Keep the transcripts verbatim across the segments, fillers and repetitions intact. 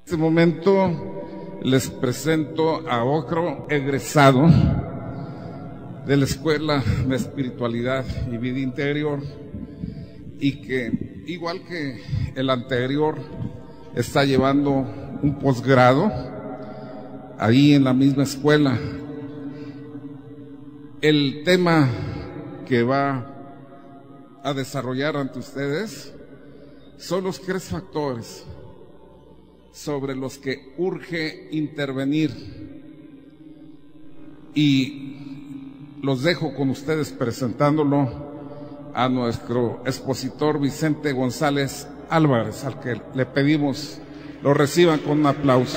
En este momento les presento a otro egresado de la Escuela de Espiritualidad y Vida Interior, y que, igual que el anterior, está llevando un posgrado ahí en la misma escuela. El tema que va a desarrollar ante ustedes son los tres factores sobre los que urge intervenir, y los dejo con ustedes presentándolo a nuestro expositor Vicente González Álvarez, al que le pedimos lo reciban con un aplauso.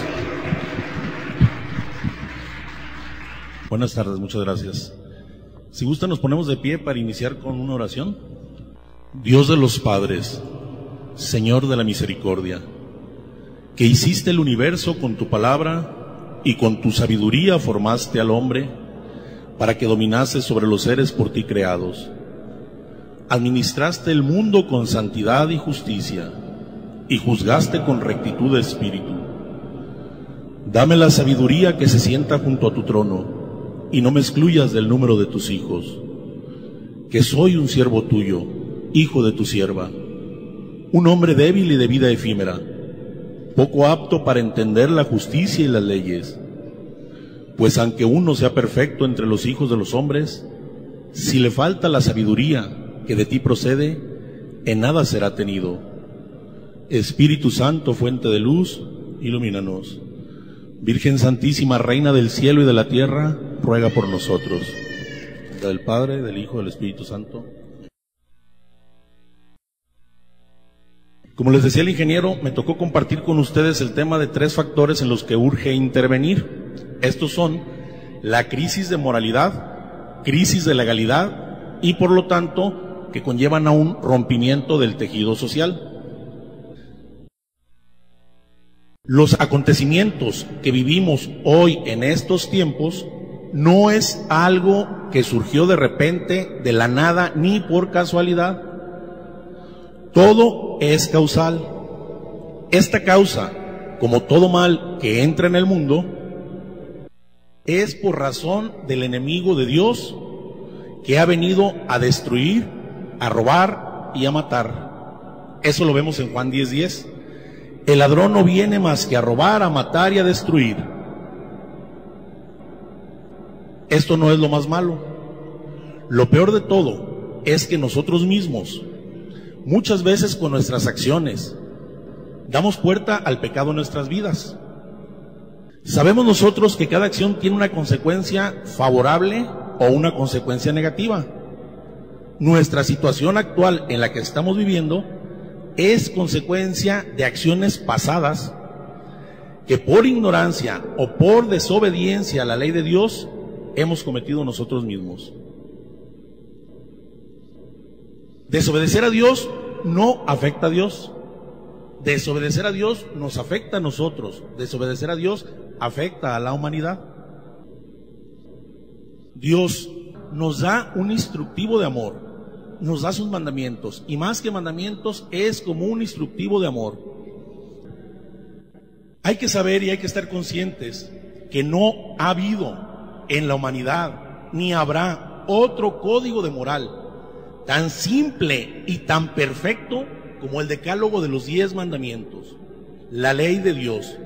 Buenas tardes, muchas gracias. Si gustan, nos ponemos de pie para iniciar con una oración. Dios de los padres, Señor de la misericordia, que hiciste el universo con tu palabra y con tu sabiduría formaste al hombre para que dominase sobre los seres por ti creados. Administraste el mundo con santidad y justicia y juzgaste con rectitud de espíritu. Dame la sabiduría que se sienta junto a tu trono y no me excluyas del número de tus hijos, que soy un siervo tuyo, hijo de tu sierva, un hombre débil y de vida efímera, poco apto para entender la justicia y las leyes. Pues aunque uno sea perfecto entre los hijos de los hombres, si le falta la sabiduría que de ti procede, en nada será tenido. Espíritu Santo, fuente de luz, ilumínanos. Virgen Santísima, Reina del cielo y de la tierra, ruega por nosotros. Del Padre, del Hijo y del Espíritu Santo. Como les decía el ingeniero, me tocó compartir con ustedes el tema de tres factores en los que urge intervenir. Estos son la crisis de moralidad, crisis de legalidad y, por lo tanto, que conllevan a un rompimiento del tejido social. Los acontecimientos que vivimos hoy en estos tiempos no es algo que surgió de repente, de la nada, ni por casualidad. Todo es causal. Esta causa, como todo mal que entra en el mundo, es por razón del enemigo de Dios que ha venido a destruir, a robar y a matar. Eso lo vemos en Juan diez diez. El ladrón no viene más que a robar, a matar y a destruir. Esto no es lo más malo. Lo peor de todo es que nosotros mismos, muchas veces con nuestras acciones, damos puerta al pecado en nuestras vidas. Sabemos nosotros que cada acción tiene una consecuencia favorable o una consecuencia negativa. Nuestra situación actual en la que estamos viviendo es consecuencia de acciones pasadas que por ignorancia o por desobediencia a la ley de Dios hemos cometido nosotros mismos. Desobedecer a Dios no afecta a Dios. Desobedecer a Dios nos afecta a nosotros. Desobedecer a Dios afecta a la humanidad. Dios nos da un instructivo de amor, nos da sus mandamientos, y más que mandamientos es como un instructivo de amor. Hay que saber y hay que estar conscientes que no ha habido en la humanidad ni habrá otro código de moral tan simple y tan perfecto como el decálogo de los diez mandamientos, la ley de Dios.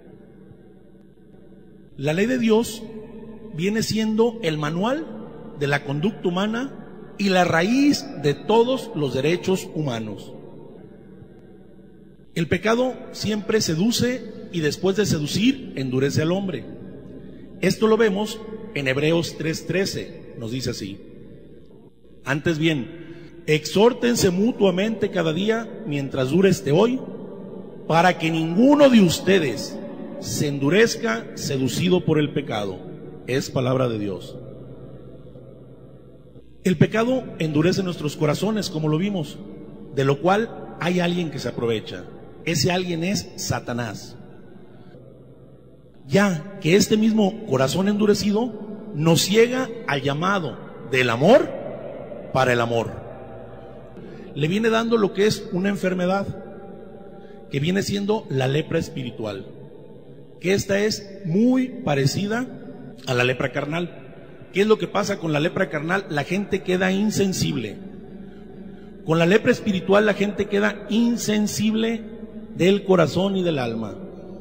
La ley de Dios viene siendo el manual de la conducta humana y la raíz de todos los derechos humanos. El pecado siempre seduce y después de seducir endurece al hombre. Esto lo vemos en Hebreos tres trece, nos dice así: antes bien, exhórtense mutuamente cada día mientras dure este hoy, para que ninguno de ustedes se endurezca seducido por el pecado. Es palabra de Dios. El pecado endurece nuestros corazones, como lo vimos, de lo cual hay alguien que se aprovecha. Ese alguien es Satanás. Ya que este mismo corazón endurecido nos ciega al llamado del amor para el amor. Le viene dando lo que es una enfermedad, que viene siendo la lepra espiritual, que esta es muy parecida a la lepra carnal. ¿Qué es lo que pasa con la lepra carnal? La gente queda insensible. Con la lepra espiritual la gente queda insensible del corazón y del alma.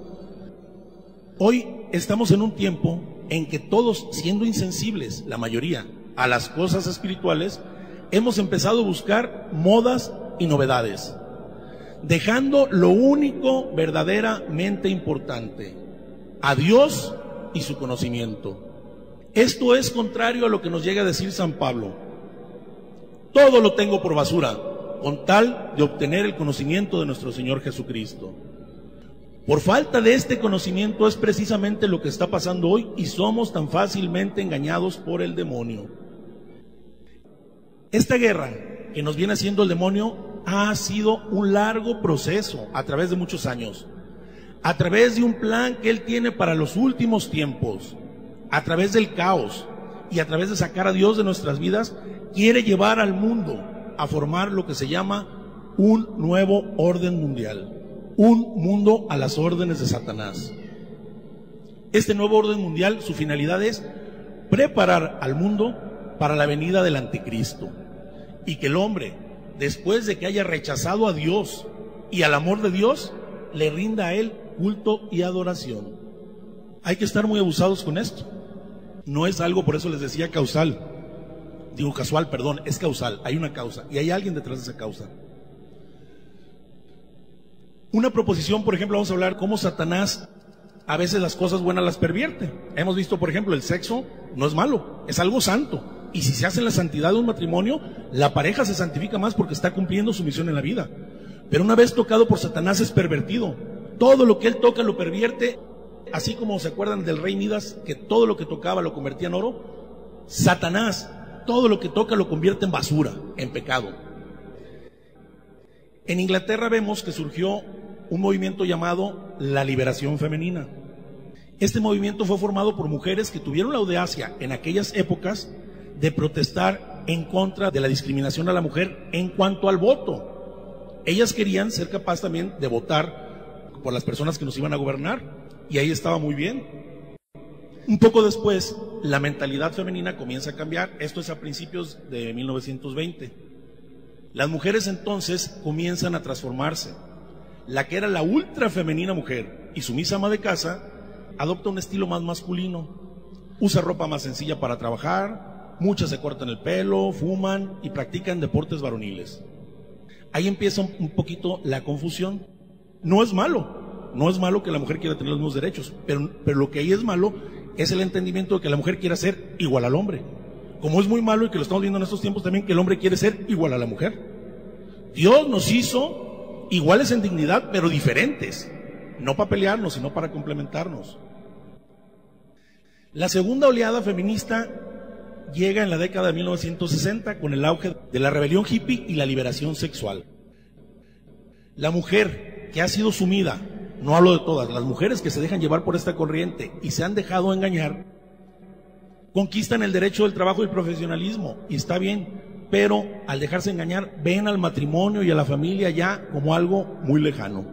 Hoy estamos en un tiempo en que todos, siendo insensibles, la mayoría, a las cosas espirituales, hemos empezado a buscar modas y novedades, dejando lo único verdaderamente importante, a Dios y su conocimiento. Esto es contrario a lo que nos llega a decir San Pablo. Todo lo tengo por basura, con tal de obtener el conocimiento de nuestro Señor Jesucristo. Por falta de este conocimiento es precisamente lo que está pasando hoy y somos tan fácilmente engañados por el demonio. Esta guerra que nos viene haciendo el demonio ha sido un largo proceso a través de muchos años, a través de un plan que él tiene para los últimos tiempos, a través del caos y a través de sacar a Dios de nuestras vidas, quiere llevar al mundo a formar lo que se llama un nuevo orden mundial, un mundo a las órdenes de Satanás. Este nuevo orden mundial, su finalidad es preparar al mundo para la venida del anticristo, y que el hombre, después de que haya rechazado a Dios y al amor de Dios, le rinda a él culto y adoración. Hay que estar muy abusados con esto. No es algo, por eso les decía, causal. Digo casual, perdón, es causal. Hay una causa y hay alguien detrás de esa causa. Una proposición, por ejemplo, vamos a hablar cómo Satanás a veces las cosas buenas las pervierte. Hemos visto, por ejemplo, el sexo no es malo, es algo santo. Y si se hace en la santidad de un matrimonio, la pareja se santifica más porque está cumpliendo su misión en la vida. Pero una vez tocado por Satanás es pervertido. Todo lo que él toca lo pervierte. Así como se acuerdan del rey Midas, que todo lo que tocaba lo convertía en oro, Satanás todo lo que toca lo convierte en basura, en pecado. En Inglaterra vemos que surgió un movimiento llamado la liberación femenina. Este movimiento fue formado por mujeres que tuvieron la audacia en aquellas épocas de protestar en contra de la discriminación a la mujer en cuanto al voto. Ellas querían ser capaces también de votar por las personas que nos iban a gobernar, y ahí estaba muy bien. Un poco después, la mentalidad femenina comienza a cambiar. Esto es a principios de mil novecientos veinte. Las mujeres entonces comienzan a transformarse. La que era la ultra femenina mujer y sumisa ama de casa, adopta un estilo más masculino. Usa ropa más sencilla para trabajar, muchas se cortan el pelo, fuman y practican deportes varoniles. Ahí empieza un, un poquito la confusión. No es malo, no es malo que la mujer quiera tener los mismos derechos, pero, pero lo que ahí es malo es el entendimiento de que la mujer quiera ser igual al hombre. Como es muy malo, y que lo estamos viendo en estos tiempos también, que el hombre quiere ser igual a la mujer. Dios nos hizo iguales en dignidad, pero diferentes. No para pelearnos, sino para complementarnos. La segunda oleada feminista llega en la década de mil novecientos sesenta con el auge de la rebelión hippie y la liberación sexual. La mujer que ha sido sumida, no hablo de todas, las mujeres que se dejan llevar por esta corriente y se han dejado engañar, conquistan el derecho del trabajo y el profesionalismo, y está bien, pero al dejarse engañar ven al matrimonio y a la familia ya como algo muy lejano.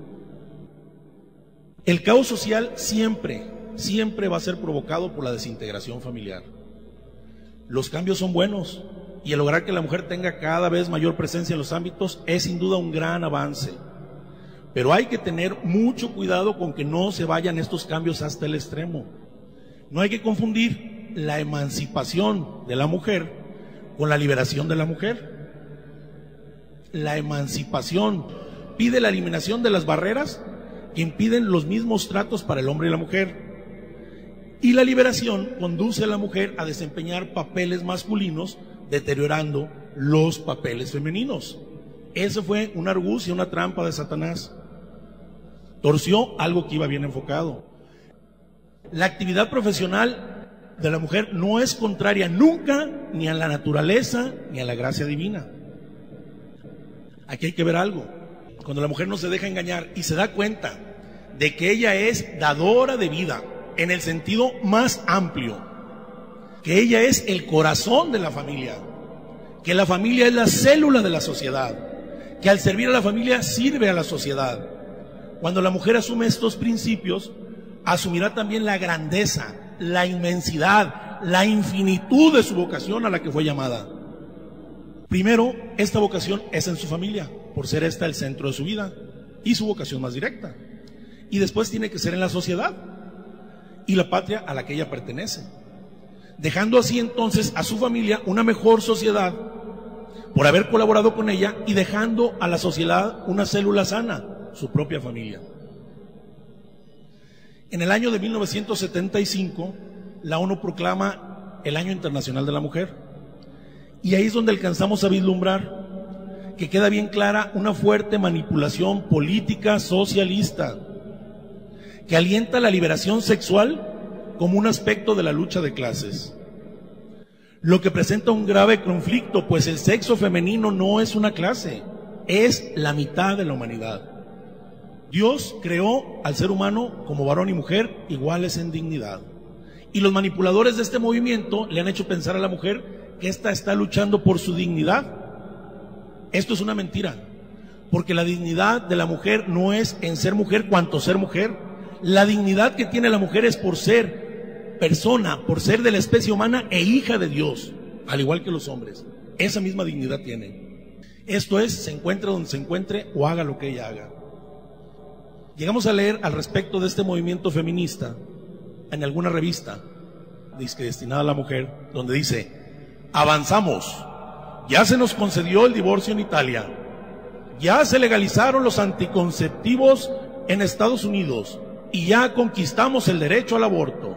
El caos social siempre, siempre va a ser provocado por la desintegración familiar. Los cambios son buenos, y el lograr que la mujer tenga cada vez mayor presencia en los ámbitos es sin duda un gran avance. Pero hay que tener mucho cuidado con que no se vayan estos cambios hasta el extremo. No hay que confundir la emancipación de la mujer con la liberación de la mujer. La emancipación pide la eliminación de las barreras que impiden los mismos tratos para el hombre y la mujer. Y la liberación conduce a la mujer a desempeñar papeles masculinos, deteriorando los papeles femeninos. Eso fue una argucia, una trampa de Satanás. Torció algo que iba bien enfocado. La actividad profesional de la mujer no es contraria nunca ni a la naturaleza ni a la gracia divina. Aquí hay que ver algo. Cuando la mujer no se deja engañar y se da cuenta de que ella es dadora de vida en el sentido más amplio, que ella es el corazón de la familia, que la familia es la célula de la sociedad, que al servir a la familia sirve a la sociedad, Cuando la mujer asume estos principios, asumirá también la grandeza, la inmensidad, la infinitud de su vocación a la que fue llamada. Primero, esta vocación es en su familia, por ser esta el centro de su vida y su vocación más directa. Y después tiene que ser en la sociedad y la patria a la que ella pertenece, dejando así entonces a su familia una mejor sociedad por haber colaborado con ella y dejando a la sociedad una célula sana, su propia familia. En el año de mil novecientos setenta y cinco, la ONU proclama el Año Internacional de la Mujer, y ahí es donde alcanzamos a vislumbrar que queda bien clara una fuerte manipulación política socialista que alienta la liberación sexual como un aspecto de la lucha de clases, lo que presenta un grave conflicto, pues el sexo femenino no es una clase, es la mitad de la humanidad. Dios creó al ser humano como varón y mujer iguales en dignidad, y los manipuladores de este movimiento le han hecho pensar a la mujer que ésta está luchando por su dignidad. Esto es una mentira, porque la dignidad de la mujer no es en ser mujer cuanto ser mujer. La dignidad que tiene la mujer es por ser persona, por ser de la especie humana e hija de Dios, al igual que los hombres. Esa misma dignidad tiene. Esto es, se encuentre donde se encuentre o haga lo que ella haga. Llegamos a leer al respecto de este movimiento feminista en alguna revista disque destinada a la mujer, donde dice: avanzamos, ya se nos concedió el divorcio en Italia, ya se legalizaron los anticonceptivos en Estados Unidos y ya conquistamos el derecho al aborto.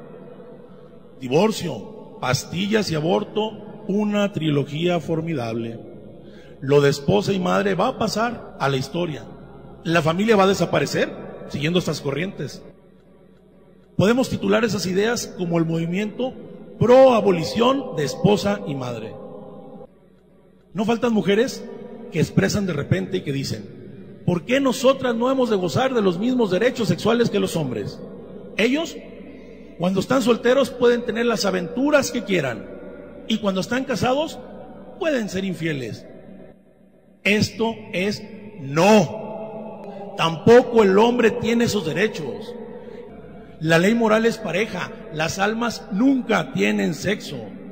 Divorcio, pastillas y aborto, una trilogía formidable. Lo de esposa y madre va a pasar a la historia. La familia va a desaparecer siguiendo estas corrientes. Podemos titular esas ideas como el movimiento pro abolición de esposa y madre. No faltan mujeres que expresan de repente y que dicen: ¿por qué nosotras no hemos de gozar de los mismos derechos sexuales que los hombres? Ellos, cuando están solteros, pueden tener las aventuras que quieran, y cuando están casados pueden ser infieles. Esto es no. Tampoco el hombre tiene esos derechos. La ley moral es pareja. Las almas nunca tienen sexo.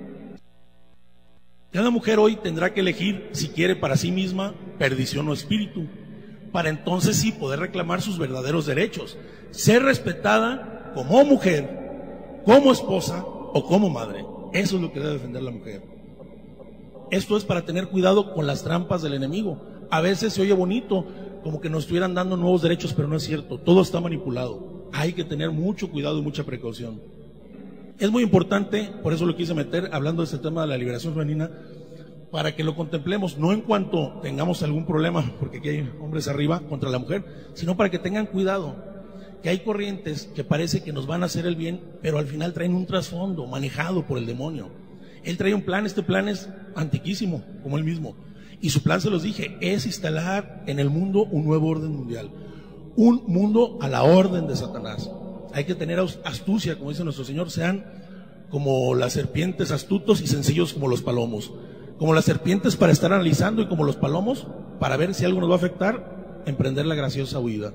Cada mujer hoy tendrá que elegir si quiere para sí misma perdición o espíritu, para entonces sí poder reclamar sus verdaderos derechos, ser respetada como mujer, como esposa o como madre. Eso es lo que debe defender la mujer. Esto es para tener cuidado con las trampas del enemigo. A veces se oye bonito, como que nos estuvieran dando nuevos derechos, pero no es cierto. Todo está manipulado. Hay que tener mucho cuidado y mucha precaución. Es muy importante, por eso lo quise meter, hablando de este tema de la liberación femenina, para que lo contemplemos, no en cuanto tengamos algún problema, porque aquí hay hombres arriba contra la mujer, sino para que tengan cuidado, que hay corrientes que parece que nos van a hacer el bien, pero al final traen un trasfondo manejado por el demonio. Él trae un plan, este plan es antiquísimo, como él mismo, y su plan, se los dije, es instalar en el mundo un nuevo orden mundial, un mundo a la orden de Satanás. Hay que tener astucia, como dice nuestro Señor: sean como las serpientes astutos y sencillos como los palomos. Como las serpientes para estar analizando y como los palomos para ver si algo nos va a afectar, emprender la graciosa huida.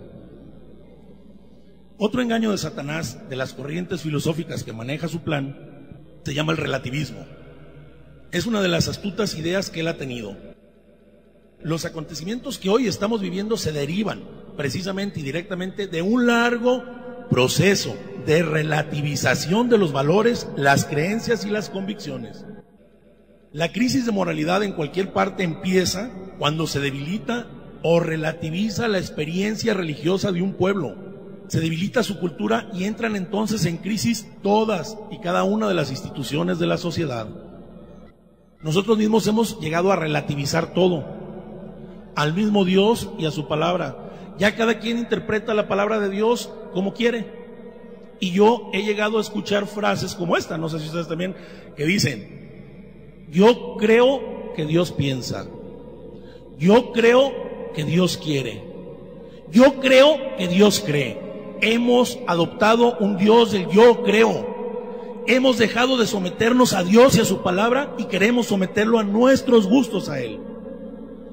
Otro engaño de Satanás, de las corrientes filosóficas que maneja su plan, se llama el relativismo. Es una de las astutas ideas que él ha tenido. Los acontecimientos que hoy estamos viviendo se derivan precisamente y directamente de un largo proceso de relativización de los valores, las creencias y las convicciones. La crisis de moralidad en cualquier parte empieza cuando se debilita o relativiza la experiencia religiosa de un pueblo. Se debilita su cultura y entran entonces en crisis todas y cada una de las instituciones de la sociedad. Nosotros mismos hemos llegado a relativizar todo, al mismo Dios y a su palabra. Ya cada quien interpreta la palabra de Dios como quiere. Y yo he llegado a escuchar frases como esta, no sé si ustedes también, que dicen: yo creo que Dios piensa, yo creo que Dios quiere, yo creo que Dios cree. Hemos adoptado un Dios del yo creo. Hemos dejado de someternos a Dios y a su palabra y queremos someterlo a nuestros gustos a Él.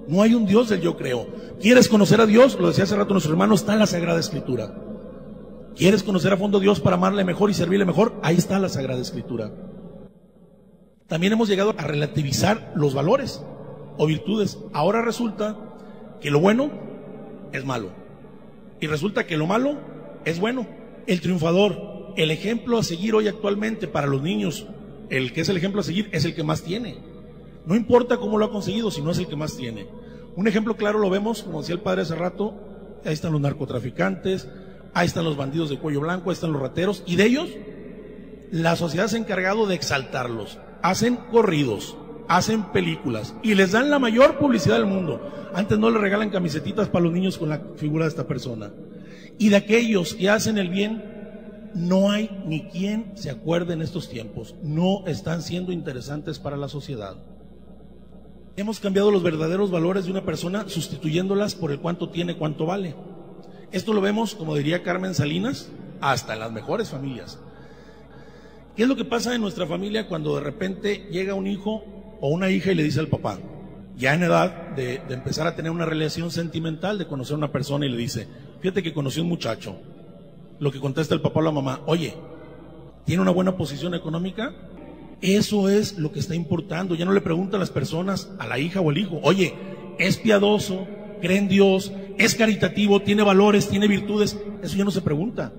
No hay un Dios del yo creo. ¿Quieres conocer a Dios? Lo decía hace rato nuestro hermano, está en la Sagrada Escritura. ¿Quieres conocer a fondo a Dios para amarle mejor y servirle mejor? Ahí está la Sagrada Escritura. También hemos llegado a relativizar los valores o virtudes. Ahora resulta que lo bueno es malo y resulta que lo malo es bueno. El triunfador, el ejemplo a seguir hoy actualmente para los niños, el que es el ejemplo a seguir es el que más tiene. No importa cómo lo ha conseguido, sino es el que más tiene. Un ejemplo claro lo vemos, como decía el padre hace rato, ahí están los narcotraficantes, ahí están los bandidos de cuello blanco, ahí están los rateros, y de ellos la sociedad se ha encargado de exaltarlos. Hacen corridos, hacen películas y les dan la mayor publicidad del mundo. Antes no le regalan camisetitas para los niños con la figura de esta persona. Y de aquellos que hacen el bien, no hay ni quien se acuerde en estos tiempos. No están siendo interesantes para la sociedad. Hemos cambiado los verdaderos valores de una persona sustituyéndolas por el cuánto tiene, cuánto vale. Esto lo vemos, como diría Carmen Salinas, hasta en las mejores familias. ¿Qué es lo que pasa en nuestra familia cuando de repente llega un hijo o una hija y le dice al papá, ya en edad de, de empezar a tener una relación sentimental, de conocer a una persona y le dice, fíjate que conocí a un muchacho? Lo que contesta el papá o la mamá, oye, ¿tiene una buena posición económica? Eso es lo que está importando. Ya no le preguntan las personas a la hija o al hijo, oye, ¿es piadoso? ¿Cree en Dios? ¿Es caritativo? ¿Tiene valores? ¿Tiene virtudes? Eso ya no se pregunta.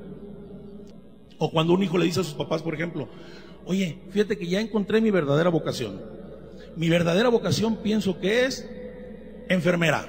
O cuando un hijo le dice a sus papás, por ejemplo, oye, fíjate que ya encontré mi verdadera vocación. Mi verdadera vocación pienso que es enfermera,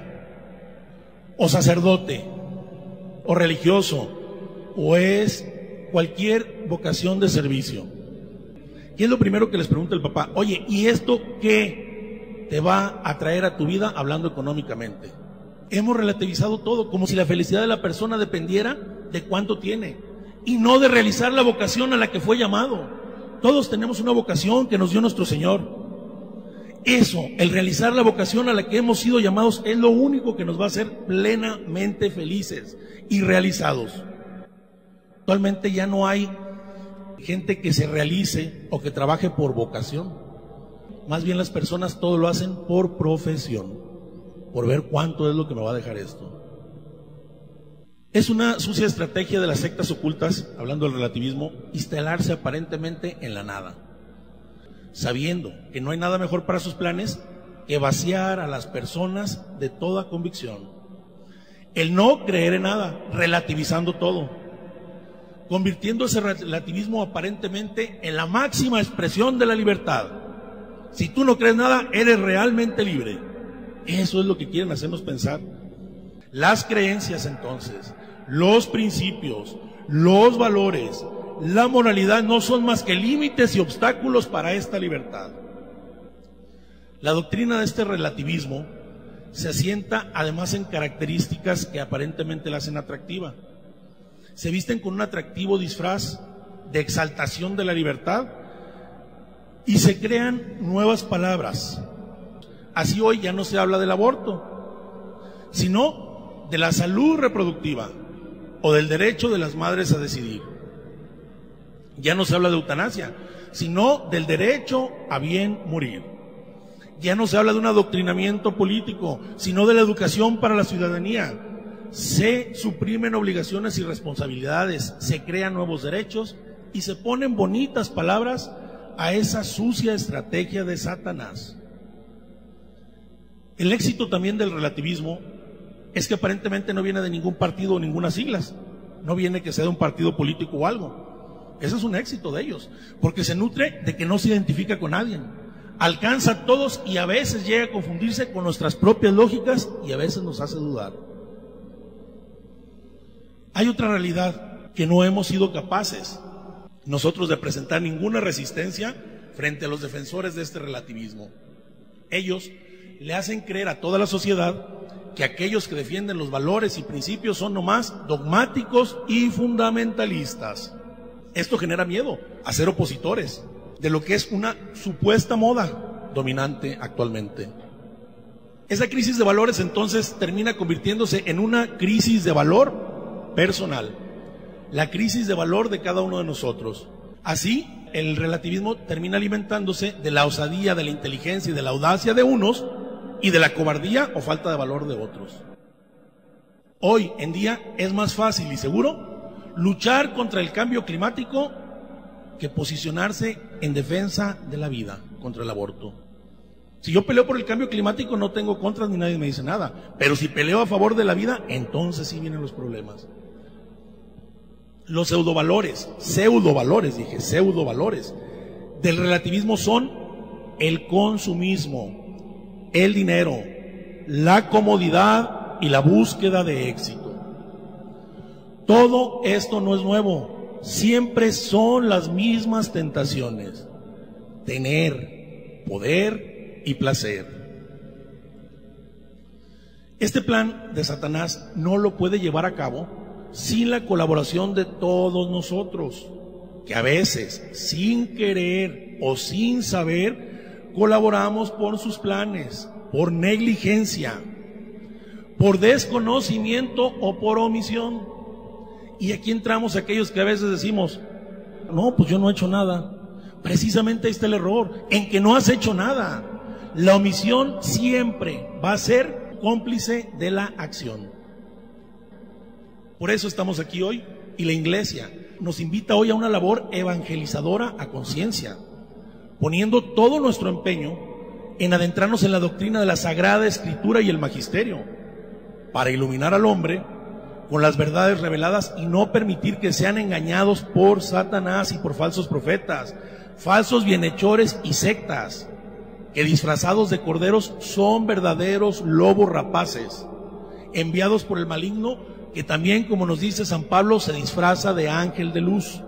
o sacerdote, o religioso, o es cualquier vocación de servicio. ¿Qué es lo primero que les pregunta el papá? Oye, ¿y esto qué te va a traer a tu vida hablando económicamente? Hemos relativizado todo, como si la felicidad de la persona dependiera de cuánto tiene, y no de realizar la vocación a la que fue llamado. Todos tenemos una vocación que nos dio nuestro Señor. Eso, el realizar la vocación a la que hemos sido llamados, es lo único que nos va a hacer plenamente felices y realizados. Actualmente ya no hay gente que se realice o que trabaje por vocación. Más bien las personas todo lo hacen por profesión, por ver cuánto es lo que me va a dejar esto. Es una sucia estrategia de las sectas ocultas, hablando del relativismo, instalarse aparentemente en la nada, sabiendo que no hay nada mejor para sus planes que vaciar a las personas de toda convicción. El no creer en nada, relativizando todo, convirtiendo ese relativismo aparentemente en la máxima expresión de la libertad. Si tú no crees nada, eres realmente libre. Eso es lo que quieren hacernos pensar. Las creencias, entonces, los principios, los valores, la moralidad no son más que límites y obstáculos para esta libertad. La doctrina de este relativismo se asienta además en características que aparentemente la hacen atractiva. Se visten con un atractivo disfraz de exaltación de la libertad y se crean nuevas palabras. Así hoy ya no se habla del aborto, sino de la salud reproductiva o del derecho de las madres a decidir. Ya no se habla de eutanasia, sino del derecho a bien morir. Ya no se habla de un adoctrinamiento político, sino de la educación para la ciudadanía. Se suprimen obligaciones y responsabilidades, se crean nuevos derechos y se ponen bonitas palabras a esa sucia estrategia de Satanás. El éxito también del relativismo es que aparentemente no viene de ningún partido o ninguna siglas, no viene que sea de un partido político o algo. Ese es un éxito de ellos, porque se nutre de que no se identifica con nadie, alcanza a todos y a veces llega a confundirse con nuestras propias lógicas y a veces nos hace dudar. Hay otra realidad que no hemos sido capaces nosotros de presentar ninguna resistencia frente a los defensores de este relativismo. Ellos le hacen creer a toda la sociedad que aquellos que defienden los valores y principios son nomás dogmáticos y fundamentalistas. Esto genera miedo a ser opositores de lo que es una supuesta moda dominante actualmente. Esa crisis de valores entonces termina convirtiéndose en una crisis de valor personal, la crisis de valor de cada uno de nosotros. Así, el relativismo termina alimentándose de la osadía, de la inteligencia y de la audacia de unos y de la cobardía o falta de valor de otros. Hoy en día es más fácil y seguro luchar contra el cambio climático que posicionarse en defensa de la vida, contra el aborto. Si yo peleo por el cambio climático no tengo contras ni nadie me dice nada, pero si peleo a favor de la vida, entonces sí vienen los problemas. Los pseudovalores, pseudovalores, dije, pseudovalores del relativismo son el consumismo, el dinero, la comodidad y la búsqueda de éxito. Todo esto no es nuevo, siempre son las mismas tentaciones: tener, poder y placer. Este plan de Satanás no lo puede llevar a cabo sin la colaboración de todos nosotros, que a veces, sin querer o sin saber, colaboramos por sus planes, por negligencia, por desconocimiento o por omisión. Y aquí entramos aquellos que a veces decimos, no, pues yo no he hecho nada. Precisamente ahí está el error, en que no has hecho nada. La omisión siempre va a ser cómplice de la acción. Por eso estamos aquí hoy, y la Iglesia nos invita hoy a una labor evangelizadora a conciencia, poniendo todo nuestro empeño en adentrarnos en la doctrina de la Sagrada Escritura y el Magisterio, para iluminar al hombre con las verdades reveladas y no permitir que sean engañados por Satanás y por falsos profetas, falsos bienhechores y sectas, que disfrazados de corderos son verdaderos lobos rapaces, enviados por el maligno, que también, como nos dice San Pablo, se disfraza de ángel de luz.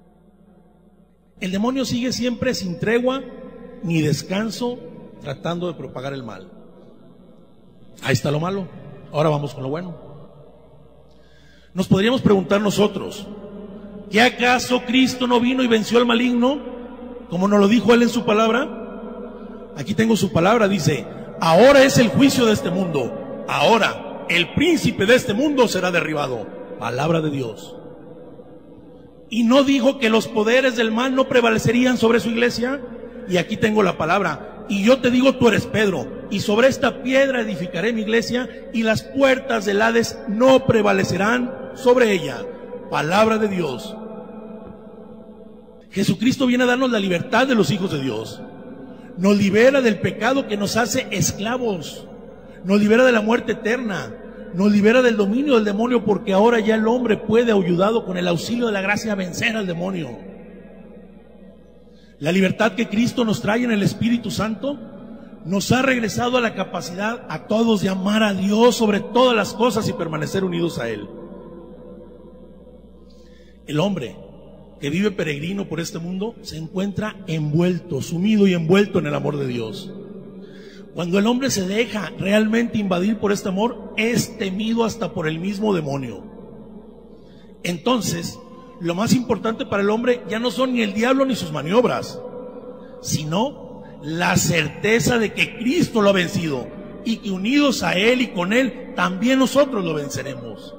El demonio sigue siempre sin tregua ni descanso, tratando de propagar el mal. Ahí está lo malo, ahora vamos con lo bueno. Nos podríamos preguntar nosotros, ¿qué acaso Cristo no vino y venció al maligno, como nos lo dijo Él en su palabra? Aquí tengo su palabra, dice, ahora es el juicio de este mundo, ahora el príncipe de este mundo será derribado. Palabra de Dios. Y no dijo que los poderes del mal no prevalecerían sobre su iglesia. Y aquí tengo la palabra. Y yo te digo, tú eres Pedro, y sobre esta piedra edificaré mi iglesia, y las puertas del Hades no prevalecerán sobre ella. Palabra de Dios. Jesucristo viene a darnos la libertad de los hijos de Dios. Nos libera del pecado que nos hace esclavos. Nos libera de la muerte eterna, nos libera del dominio del demonio, porque ahora ya el hombre puede, ayudado con el auxilio de la gracia, vencer al demonio. La libertad que Cristo nos trae en el Espíritu Santo nos ha regresado a la capacidad a todos de amar a Dios sobre todas las cosas y permanecer unidos a Él. El hombre que vive peregrino por este mundo se encuentra envuelto, sumido y envuelto en el amor de Dios. Cuando el hombre se deja realmente invadir por este amor, es temido hasta por el mismo demonio. Entonces, lo más importante para el hombre ya no son ni el diablo ni sus maniobras, sino la certeza de que Cristo lo ha vencido y que unidos a Él y con Él, también nosotros lo venceremos.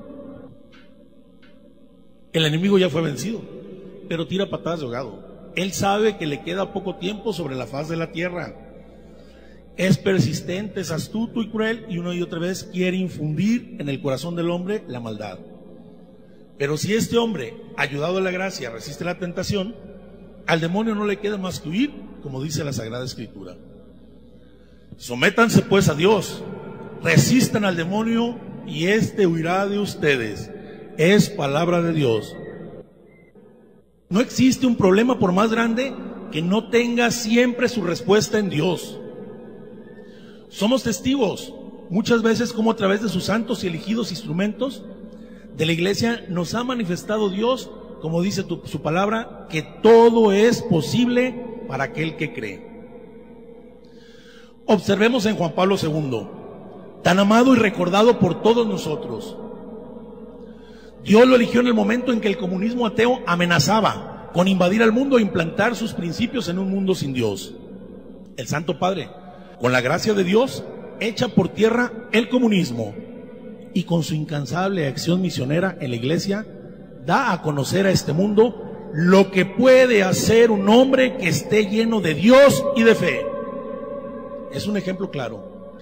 El enemigo ya fue vencido, pero tira patadas de ahogado. Él sabe que le queda poco tiempo sobre la faz de la tierra. Es persistente, es astuto y cruel, y una y otra vez quiere infundir en el corazón del hombre la maldad. Pero si este hombre, ayudado a la gracia, resiste la tentación, al demonio no le queda más que huir, como dice la Sagrada Escritura. Sométanse pues a Dios, resistan al demonio y éste huirá de ustedes. Es palabra de Dios. No existe un problema por más grande que no tenga siempre su respuesta en Dios. Somos testigos muchas veces como a través de sus santos y elegidos instrumentos de la iglesia nos ha manifestado Dios, como dice tu, su palabra, que todo es posible para aquel que cree. Observemos en Juan Pablo segundo, tan amado y recordado por todos nosotros. Dios lo eligió en el momento en que el comunismo ateo amenazaba con invadir al mundo e implantar sus principios en un mundo sin Dios. El Santo Padre, con la gracia de Dios, echa por tierra el comunismo y con su incansable acción misionera en la iglesia, da a conocer a este mundo lo que puede hacer un hombre que esté lleno de Dios y de fe. Es un ejemplo claro.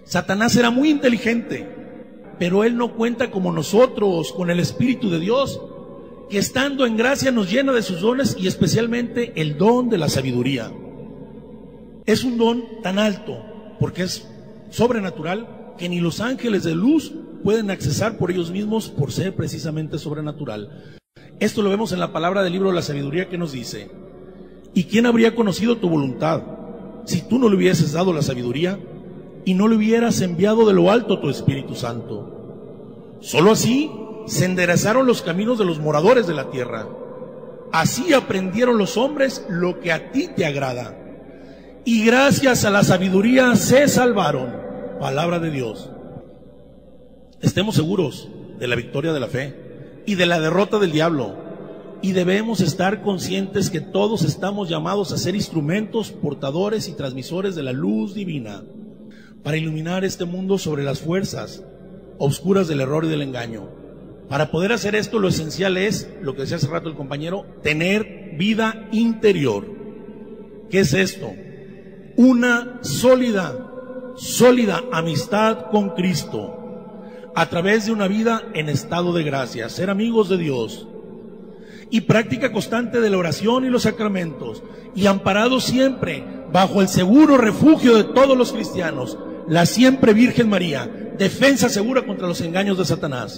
Satanás era muy inteligente, pero él no cuenta como nosotros con el Espíritu de Dios, que estando en gracia nos llena de sus dones y especialmente el don de la sabiduría. Es un don tan alto, porque es sobrenatural, que ni los ángeles de luz pueden accesar por ellos mismos por ser precisamente sobrenatural. Esto lo vemos en la palabra del libro de la sabiduría, que nos dice: ¿y quién habría conocido tu voluntad si tú no le hubieses dado la sabiduría y no le hubieras enviado de lo alto tu Espíritu Santo? Solo así se enderezaron los caminos de los moradores de la tierra. Así aprendieron los hombres lo que a ti te agrada, y gracias a la sabiduría se salvaron. Palabra de Dios. Estemos seguros de la victoria de la fe y de la derrota del diablo, y debemos estar conscientes que todos estamos llamados a ser instrumentos, portadores y transmisores de la luz divina para iluminar este mundo sobre las fuerzas oscuras del error y del engaño. Para poder hacer esto, lo esencial es, lo que decía hace rato el compañero, tener vida interior. ¿Qué es esto? Una sólida, sólida amistad con Cristo, a través de una vida en estado de gracia, ser amigos de Dios, y práctica constante de la oración y los sacramentos, y amparados siempre bajo el seguro refugio de todos los cristianos, la siempre Virgen María, defensa segura contra los engaños de Satanás.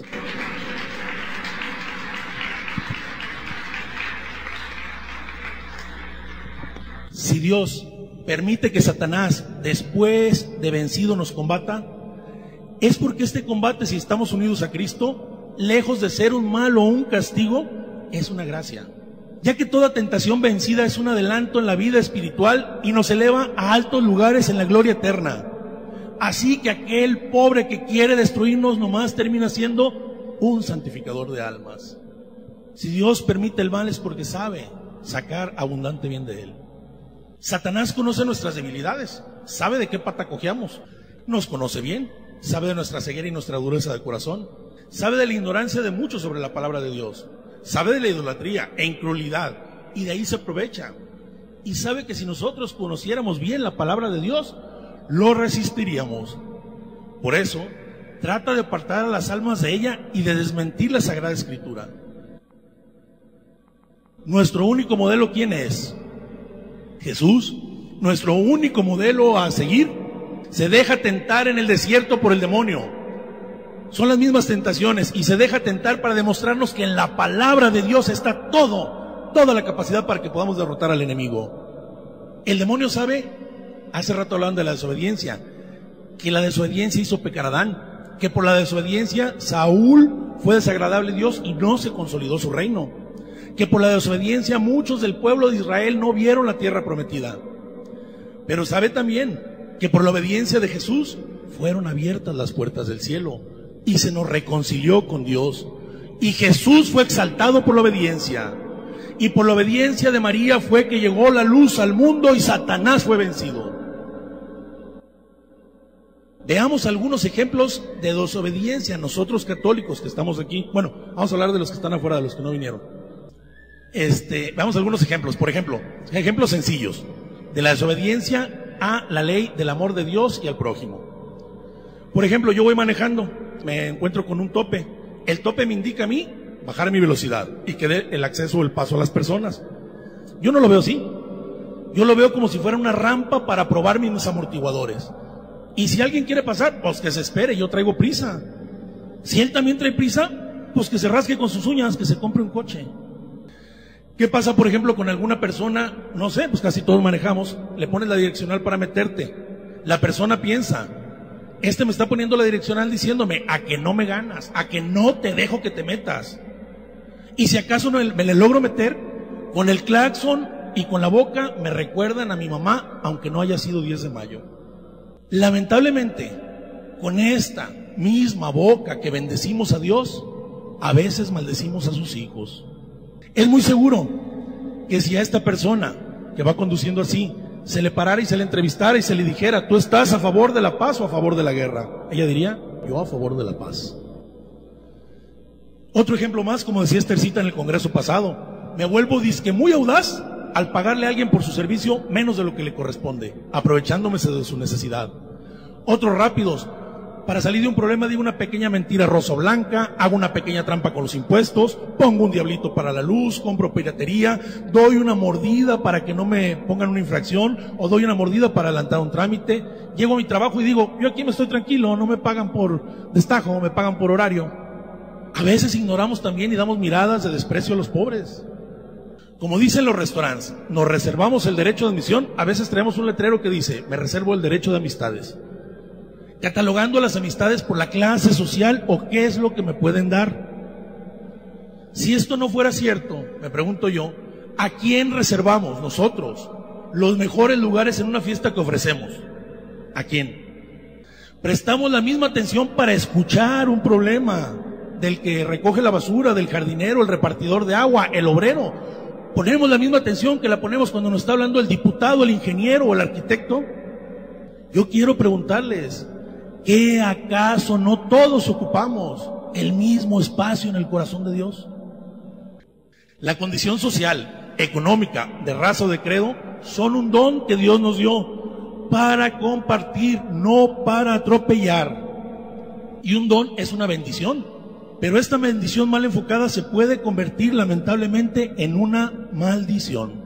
Si Dios permite que Satanás, después de vencido, nos combata, es porque este combate, si estamos unidos a Cristo, lejos de ser un mal o un castigo, es una gracia, ya que toda tentación vencida es un adelanto en la vida espiritual y nos eleva a altos lugares en la gloria eterna. Así que aquel pobre que quiere destruirnos nomás termina siendo un santificador de almas. Si Dios permite el mal es porque sabe sacar abundante bien de él. Satanás conoce nuestras debilidades, sabe de qué pata cojeamos, nos conoce bien, sabe de nuestra ceguera y nuestra dureza de corazón, sabe de la ignorancia de muchos sobre la palabra de Dios, sabe de la idolatría e incredulidad, y de ahí se aprovecha. Y sabe que si nosotros conociéramos bien la palabra de Dios, lo resistiríamos. Por eso, trata de apartar a las almas de ella y de desmentir la Sagrada Escritura. Nuestro único modelo, ¿quién es? Jesús. Nuestro único modelo a seguir. Se deja tentar en el desierto por el demonio. Son las mismas tentaciones, y se deja tentar para demostrarnos que en la palabra de Dios está todo, toda la capacidad para que podamos derrotar al enemigo. El demonio sabe, hace rato hablaban de la desobediencia, que la desobediencia hizo pecar a Adán, que por la desobediencia Saúl fue desagradable a Dios y no se consolidó su reino, que por la desobediencia muchos del pueblo de Israel no vieron la tierra prometida. Pero sabe también que por la obediencia de Jesús fueron abiertas las puertas del cielo y se nos reconcilió con Dios, y Jesús fue exaltado por la obediencia, y por la obediencia de María fue que llegó la luz al mundo y Satanás fue vencido. Veamos algunos ejemplos de desobediencia nosotros católicos que estamos aquí. Bueno, vamos a hablar de los que están afuera, de los que no vinieron. Este, veamos algunos ejemplos. Por ejemplo, ejemplos sencillos de la desobediencia a la ley del amor de Dios y al prójimo. Por ejemplo, yo voy manejando, me encuentro con un tope. El tope me indica a mí bajar mi velocidad y que dé el acceso o el paso a las personas. Yo no lo veo así. Yo lo veo como si fuera una rampa para probar mis amortiguadores. Y si alguien quiere pasar, pues que se espere, yo traigo prisa. Si él también trae prisa, pues que se rasque con sus uñas, que se compre un coche. ¿Qué pasa, por ejemplo, con alguna persona? No sé, pues casi todos manejamos, le pones la direccional para meterte. La persona piensa, este me está poniendo la direccional diciéndome a que no me ganas, a que no te dejo que te metas. Y si acaso no me le logro meter, con el claxon y con la boca me recuerdan a mi mamá, aunque no haya sido diez de mayo. Lamentablemente, con esta misma boca que bendecimos a Dios, a veces maldecimos a sus hijos. Es muy seguro que si a esta persona que va conduciendo así, se le parara y se le entrevistara y se le dijera, ¿tú estás a favor de la paz o a favor de la guerra? Ella diría, yo a favor de la paz. Otro ejemplo más, como decía Estercita en el congreso pasado, me vuelvo disque muy audaz al pagarle a alguien por su servicio menos de lo que le corresponde, aprovechándome de su necesidad. Otros rápidos. Para salir de un problema digo una pequeña mentira rosa o blanca, hago una pequeña trampa con los impuestos, pongo un diablito para la luz, compro piratería, doy una mordida para que no me pongan una infracción, o doy una mordida para adelantar un trámite, llego a mi trabajo y digo, yo aquí me estoy tranquilo, no me pagan por destajo, me pagan por horario. A veces ignoramos también y damos miradas de desprecio a los pobres. Como dicen los restaurantes, nos reservamos el derecho de admisión, a veces traemos un letrero que dice, me reservo el derecho de amistades. Catalogando las amistades por la clase social o qué es lo que me pueden dar. Si esto no fuera cierto, me pregunto yo, ¿a quién reservamos nosotros los mejores lugares en una fiesta que ofrecemos? ¿A quién? Prestamos la misma atención para escuchar un problema del que recoge la basura, del jardinero, el repartidor de agua, el obrero. Ponemos la misma atención que la ponemos cuando nos está hablando el diputado, el ingeniero o el arquitecto. Yo quiero preguntarles, ¿qué acaso no todos ocupamos el mismo espacio en el corazón de Dios? La condición social, económica, de raza o de credo son un don que Dios nos dio para compartir, no para atropellar. Y un don es una bendición, pero esta bendición mal enfocada se puede convertir lamentablemente en una maldición.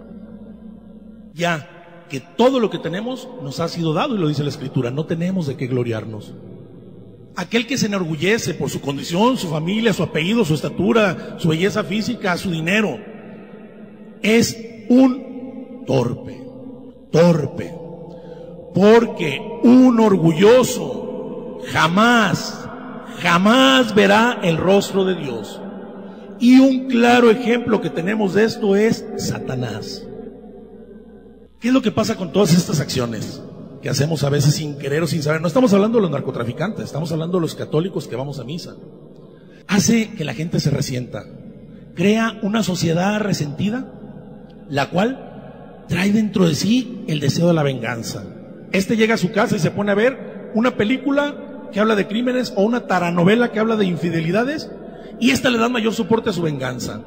Ya que todo lo que tenemos nos ha sido dado, y lo dice la Escritura, no tenemos de qué gloriarnos. Aquel que se enorgullece por su condición, su familia, su apellido, su estatura, su belleza física, su dinero, es un torpe, torpe, porque un orgulloso jamás, jamás verá el rostro de Dios. Y un claro ejemplo que tenemos de esto es Satanás. ¿Qué es lo que pasa con todas estas acciones que hacemos a veces sin querer o sin saber? No estamos hablando de los narcotraficantes, estamos hablando de los católicos que vamos a misa. Hace que la gente se resienta, crea una sociedad resentida, la cual trae dentro de sí el deseo de la venganza. Este llega a su casa y se pone a ver una película que habla de crímenes o una taranovela que habla de infidelidades, y esta le da mayor soporte a su venganza.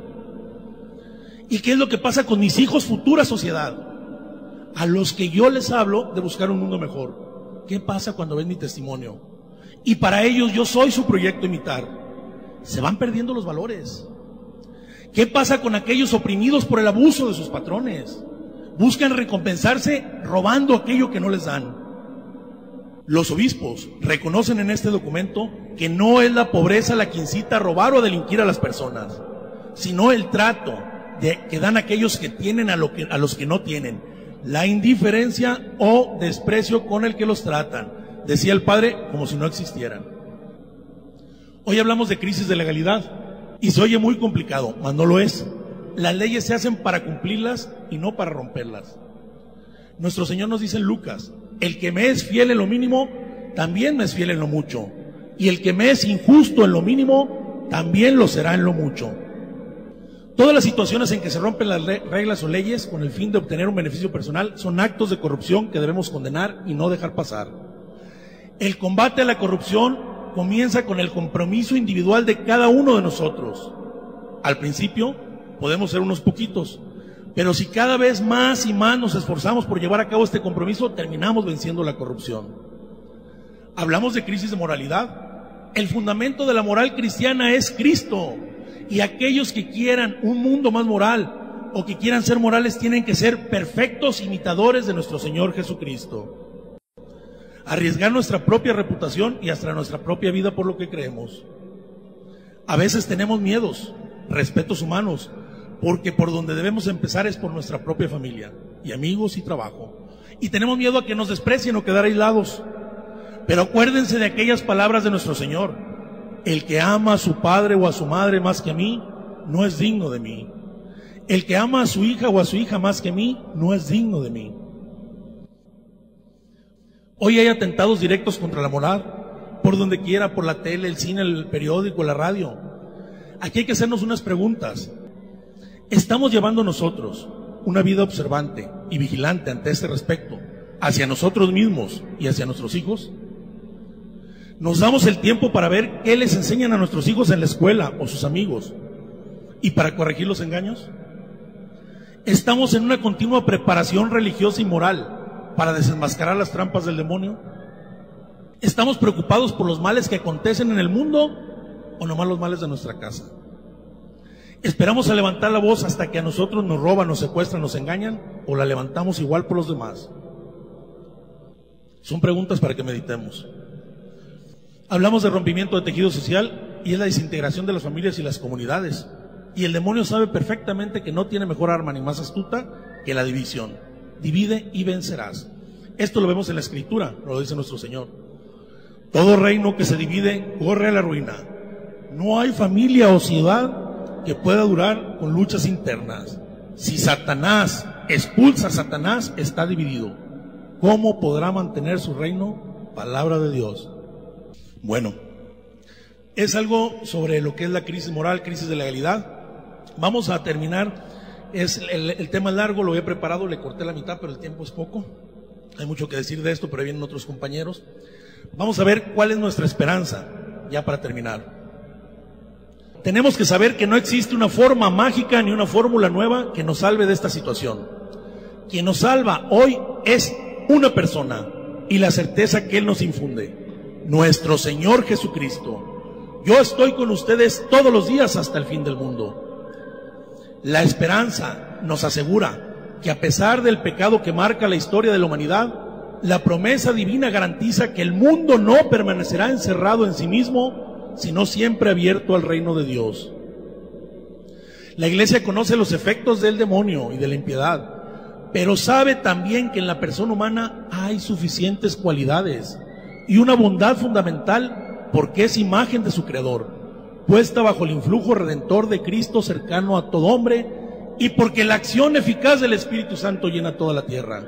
¿Y qué es lo que pasa con mis hijos, futura sociedad? A los que yo les hablo de buscar un mundo mejor. ¿Qué pasa cuando ven mi testimonio? Y para ellos yo soy su proyecto imitar. Se van perdiendo los valores. ¿Qué pasa con aquellos oprimidos por el abuso de sus patrones? Buscan recompensarse robando aquello que no les dan. Los obispos reconocen en este documento que no es la pobreza la que incita a robar o a delinquir a las personas, sino el trato de, que dan aquellos que tienen a, lo que, a los que no tienen. La indiferencia o desprecio con el que los tratan, decía el padre, como si no existieran. Hoy hablamos de crisis de legalidad y se oye muy complicado, mas no lo es. Las leyes se hacen para cumplirlas y no para romperlas. Nuestro Señor nos dice en Lucas, el que me es fiel en lo mínimo, también me es fiel en lo mucho. Y el que me es injusto en lo mínimo, también lo será en lo mucho. Todas las situaciones en que se rompen las reglas o leyes con el fin de obtener un beneficio personal son actos de corrupción que debemos condenar y no dejar pasar. El combate a la corrupción comienza con el compromiso individual de cada uno de nosotros. Al principio podemos ser unos poquitos, pero si cada vez más y más nos esforzamos por llevar a cabo este compromiso, terminamos venciendo la corrupción. Hablamos de crisis de moralidad. El fundamento de la moral cristiana es Cristo. Y aquellos que quieran un mundo más moral o que quieran ser morales tienen que ser perfectos imitadores de nuestro Señor Jesucristo. Arriesgar nuestra propia reputación y hasta nuestra propia vida por lo que creemos. A veces tenemos miedos, respetos humanos, porque por donde debemos empezar es por nuestra propia familia y amigos y trabajo. Y tenemos miedo a que nos desprecien o quedar aislados. Pero acuérdense de aquellas palabras de nuestro Señor. El que ama a su padre o a su madre más que a mí, no es digno de mí. El que ama a su hija o a su hija más que a mí, no es digno de mí. Hoy hay atentados directos contra la moral, por donde quiera, por la tele, el cine, el periódico, la radio. Aquí hay que hacernos unas preguntas. ¿Estamos llevando nosotros una vida observante y vigilante ante este respecto, hacia nosotros mismos y hacia nuestros hijos? Nos damos el tiempo para ver qué les enseñan a nuestros hijos en la escuela o sus amigos y para corregir los engaños. Estamos en una continua preparación religiosa y moral para desenmascarar las trampas del demonio. ¿Estamos preocupados por los males que acontecen en el mundo o nomás los males de nuestra casa? ¿Esperamos a levantar la voz hasta que a nosotros nos roban, nos secuestran, nos engañan, o la levantamos igual por los demás? Son preguntas para que meditemos. Hablamos de rompimiento de tejido social y es la desintegración de las familias y las comunidades. Y el demonio sabe perfectamente que no tiene mejor arma ni más astuta que la división. Divide y vencerás. Esto lo vemos en la Escritura, lo dice nuestro Señor. Todo reino que se divide corre a la ruina. No hay familia o ciudad que pueda durar con luchas internas. Si Satanás expulsa a Satanás, está dividido. ¿Cómo podrá mantener su reino? Palabra de Dios. Bueno, es algo sobre lo que es la crisis moral, crisis de legalidad. Vamos a terminar. Es el, el tema es largo, lo había preparado, le corté la mitad, pero el tiempo es poco. Hay mucho que decir de esto, pero ahí vienen otros compañeros. Vamos a ver cuál es nuestra esperanza, ya para terminar. Tenemos que saber que no existe una forma mágica ni una fórmula nueva que nos salve de esta situación. Quien nos salva hoy es una persona y la certeza que Él nos infunde: nuestro Señor Jesucristo. Yo estoy con ustedes todos los días hasta el fin del mundo. La esperanza nos asegura que a pesar del pecado que marca la historia de la humanidad, la promesa divina garantiza que el mundo no permanecerá encerrado en sí mismo, sino siempre abierto al reino de Dios. La iglesia conoce los efectos del demonio y de la impiedad, pero sabe también que en la persona humana hay suficientes cualidades y una bondad fundamental porque es imagen de su Creador, puesta bajo el influjo redentor de Cristo cercano a todo hombre, y porque la acción eficaz del Espíritu Santo llena toda la tierra.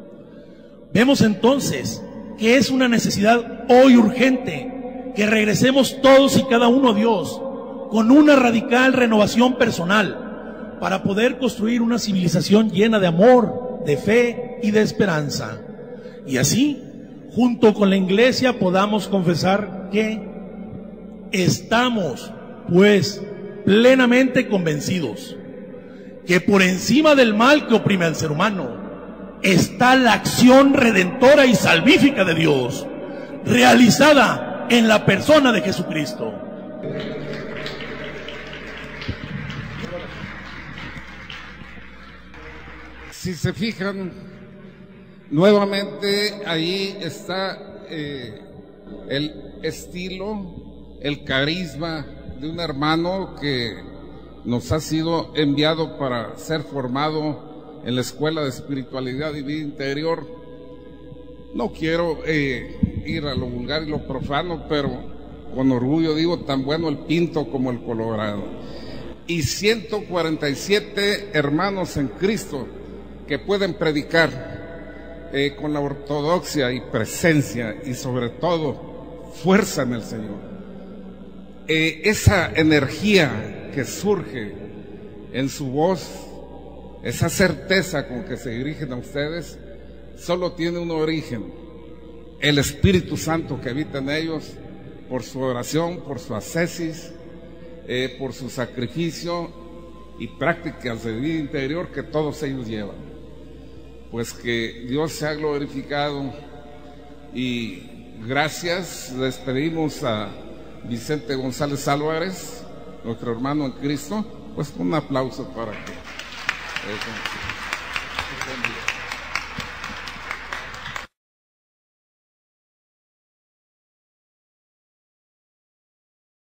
Vemos entonces que es una necesidad hoy urgente que regresemos todos y cada uno a Dios con una radical renovación personal para poder construir una civilización llena de amor, de fe y de esperanza. Y así, junto con la iglesia, podamos confesar que estamos, pues, plenamente convencidos que por encima del mal que oprime al ser humano está la acción redentora y salvífica de Dios, realizada en la persona de Jesucristo. Si se fijan, nuevamente ahí está eh, el estilo, el carisma de un hermano que nos ha sido enviado para ser formado en la Escuela de Espiritualidad y Vida Interior. No quiero eh, ir a lo vulgar y lo profano, pero con orgullo digo, tan bueno el pinto como el colorado. Y ciento cuarenta y siete hermanos en Cristo que pueden predicar eh, con la ortodoxia y presencia y sobre todo fuerza en el Señor. Eh, esa energía que surge en su voz, esa certeza con que se dirigen a ustedes, solo tiene un origen: el Espíritu Santo que habita en ellos, por su oración, por su ascesis, eh, por su sacrificio y prácticas de vida interior que todos ellos llevan. Pues que Dios sea glorificado, y gracias. Les pedimos a Vicente González Álvarez, nuestro hermano en Cristo, pues un aplauso para que... Eh,